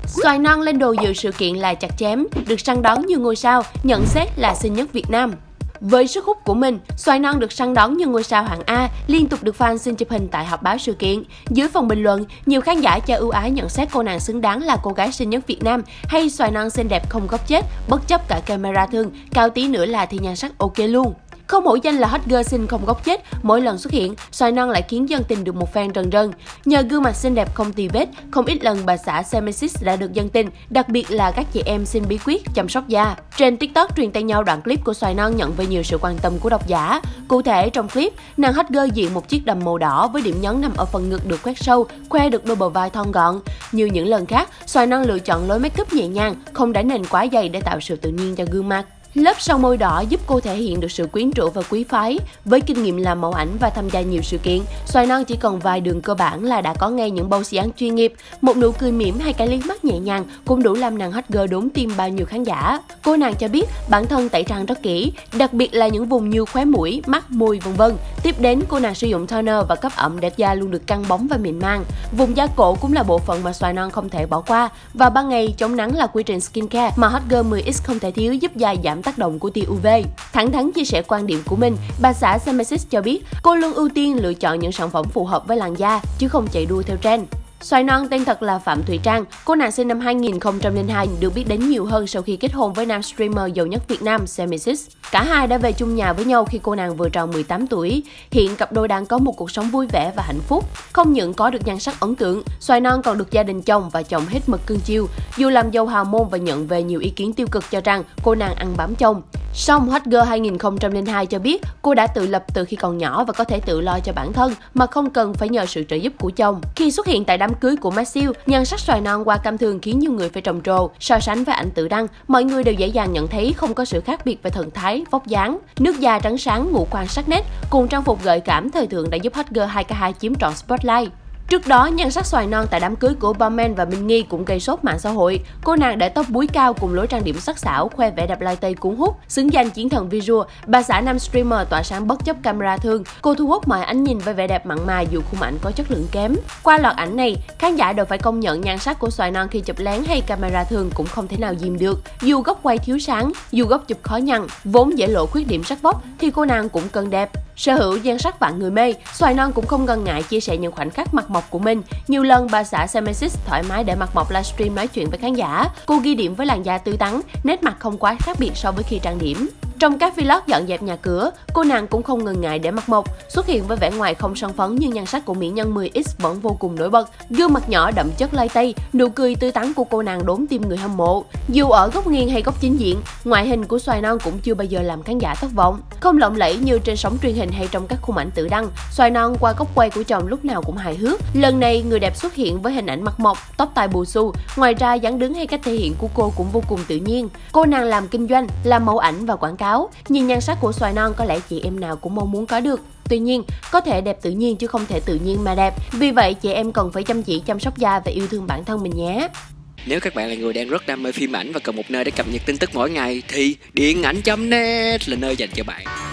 Xoài non lên đồ dự sự kiện là chặt chém, được săn đón như ngôi sao, nhận xét là xinh nhất Việt Nam. Với sức hút của mình, Xoài non được săn đón như ngôi sao hạng A, liên tục được fan xin chụp hình tại họp báo sự kiện. Dưới phần bình luận, nhiều khán giả cho ưu ái nhận xét cô nàng xứng đáng là cô gái xinh nhất Việt Nam hay Xoài non xinh đẹp không góc chết, bất chấp cả camera thương, cao tí nữa là thì nhan sắc ok luôn. Không hổ danh là hot girl xinh không góc chết, mỗi lần xuất hiện, Xoài non lại khiến dân tình được một fan rần rần. Nhờ gương mặt xinh đẹp không tì vết, không ít lần bà xã Semesis đã được dân tình, đặc biệt là các chị em xin bí quyết chăm sóc da. Trên TikTok truyền tay nhau đoạn clip của Xoài non nhận về nhiều sự quan tâm của độc giả. Cụ thể trong clip, nàng hot girl diện một chiếc đầm màu đỏ với điểm nhấn nằm ở phần ngực được quét sâu, khoe được đôi bờ vai thon gọn. Như những lần khác, Xoài non lựa chọn lối make up nhẹ nhàng, không đáy nền quá dày để tạo sự tự nhiên cho gương mặt. Lớp son môi đỏ giúp cô thể hiện được sự quyến rũ và quý phái. Với kinh nghiệm làm mẫu ảnh và tham gia nhiều sự kiện, Xoài non chỉ cần vài đường cơ bản là đã có ngay những bow dáng chuyên nghiệp. Một nụ cười mỉm hay cái liếc mắt nhẹ nhàng cũng đủ làm nàng hot girl đốn tim bao nhiêu khán giả. Cô nàng cho biết bản thân tẩy trang rất kỹ, đặc biệt là những vùng như khóe mũi, mắt, môi v.v. Tiếp đến, cô nàng sử dụng toner và cấp ẩm để da luôn được căng bóng và mịn màng. Vùng da cổ cũng là bộ phận mà Xoài non không thể bỏ qua. Và ban ngày chống nắng là quy trình skincare mà hot girl 10X không thể thiếu, giúp da giảm tác động của tia UV. Thẳng thắn chia sẻ quan điểm của mình, bà xã Semesis cho biết cô luôn ưu tiên lựa chọn những sản phẩm phù hợp với làn da chứ không chạy đua theo trend. Xoài non tên thật là Phạm Thùy Trang, cô nàng sinh năm 2002, được biết đến nhiều hơn sau khi kết hôn với nam streamer giàu nhất Việt Nam Semesis. Cả hai đã về chung nhà với nhau khi cô nàng vừa tròn 18 tuổi. Hiện cặp đôi đang có một cuộc sống vui vẻ và hạnh phúc. Không những có được nhan sắc ấn tượng, Xoài non còn được gia đình chồng và chồng hết mực cưng chiều. Dù làm dâu hào môn và nhận về nhiều ý kiến tiêu cực cho rằng cô nàng ăn bám chồng. Song Hot Girl 2002 cho biết cô đã tự lập từ khi còn nhỏ và có thể tự lo cho bản thân mà không cần phải nhờ sự trợ giúp của chồng. Khi xuất hiện tại đám cưới của Matthew, nhan sắc Xoài non qua cam thường khiến nhiều người phải trầm trồ. So sánh với ảnh tự đăng, mọi người đều dễ dàng nhận thấy không có sự khác biệt về thần thái, vóc dáng. Nước da trắng sáng, ngũ quan sắc nét cùng trang phục gợi cảm thời thượng đã giúp Hot Girl 2K2 chiếm trọn spotlight. Trước đó, nhan sắc Xoài non tại đám cưới của Bowman và Minh Nghi cũng gây sốt mạng xã hội. Cô nàng để tóc búi cao cùng lối trang điểm sắc sảo, khoe vẻ đẹp lai tây cuốn hút, xứng danh chiến thần visual. Bà xã nam streamer tỏa sáng bất chấp camera thương. Cô thu hút mọi ánh nhìn với vẻ đẹp mặn mà dù khung ảnh có chất lượng kém. Qua loạt ảnh này, khán giả đều phải công nhận nhan sắc của Xoài non khi chụp lén hay camera thường cũng không thể nào dìm được. Dù góc quay thiếu sáng, dù góc chụp khó nhằn, vốn dễ lộ khuyết điểm sắc vóc thì cô nàng cũng cần đẹp. Sở hữu nhan sắc vạn người mê, Xoài non cũng không ngần ngại chia sẻ những khoảnh khắc mặt mộc của mình. Nhiều lần bà xã Semesis thoải mái để mặt mộc livestream nói chuyện với khán giả. Cô ghi điểm với làn da tươi tắn, nét mặt không quá khác biệt so với khi trang điểm. Trong các vlog dọn dẹp nhà cửa, cô nàng cũng không ngần ngại để mặt mộc, xuất hiện với vẻ ngoài không son phấn nhưng nhan sắc của mỹ nhân 10X vẫn vô cùng nổi bật. Gương mặt nhỏ đậm chất lai tây, nụ cười tươi tắn của cô nàng đốn tim người hâm mộ. Dù ở góc nghiêng hay góc chính diện, ngoại hình của Xoài non cũng chưa bao giờ làm khán giả thất vọng. Không lộng lẫy như trên sóng truyền hình hay trong các khung ảnh tự đăng, Xoài non qua góc quay của chồng lúc nào cũng hài hước. Lần này, người đẹp xuất hiện với hình ảnh mặt mộc, tóc tai bù xù. Ngoài ra, dáng đứng hay cách thể hiện của cô cũng vô cùng tự nhiên. Cô nàng làm kinh doanh, làm mẫu ảnh và quảng cáo. Nhìn nhan sắc của Xoài non có lẽ chị em nào cũng mong muốn có được. Tuy nhiên, có thể đẹp tự nhiên chứ không thể tự nhiên mà đẹp. Vì vậy, chị em cần phải chăm chỉ chăm sóc da và yêu thương bản thân mình nhé. Nếu các bạn là người đang rất đam mê phim ảnh và cần một nơi để cập nhật tin tức mỗi ngày thì Điện Ảnh.net là nơi dành cho bạn.